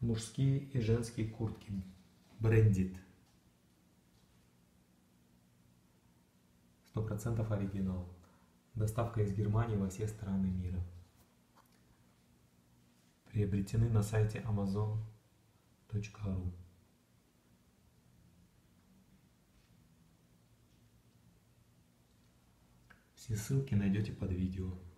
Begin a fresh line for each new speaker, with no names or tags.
Мужские и женские куртки. Брендит. 100% оригинал. Доставка из Германии во все страны мира. Приобретены на сайте amazon.ru. Все ссылки найдете под видео.